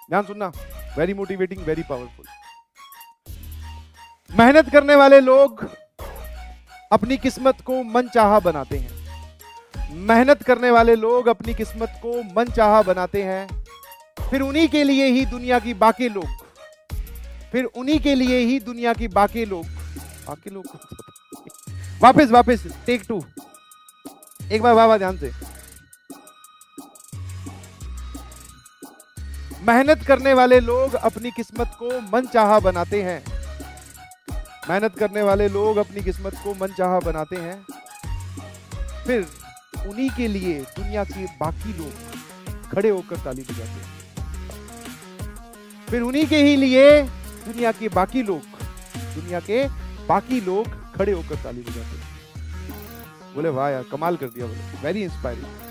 ध्यान सुनना, very motivating, very powerful. मेहनत करने वाले लोग अपनी किस्मत को मनचाहा बनाते हैं। मेहनत करने वाले लोग अपनी किस्मत को मनचाहा बनाते हैं, फिर उन्हीं के लिए ही दुनिया की बाकी लोग, फिर उन्हीं के लिए ही दुनिया की बाकी लोग वापस टेक 2, एक बार वाह ध्यान से। मेहनत करने वाले लोग अपनी किस्मत को मनचाहा बनाते हैं। मेहनत करने वाले लोग अपनी किस्मत को मनचाहा बनाते हैं, फिर उन्हीं के लिए दुनिया के बाकी लोग खड़े होकर ताली बजाते हैं। फिर उन्हीं के ही लिए दुनिया के बाकी लोग खड़े होकर ताली बजाते हैं। बोले वाह यार, कमाल कर दिया, बोले वेरी इंस्पायरिंग।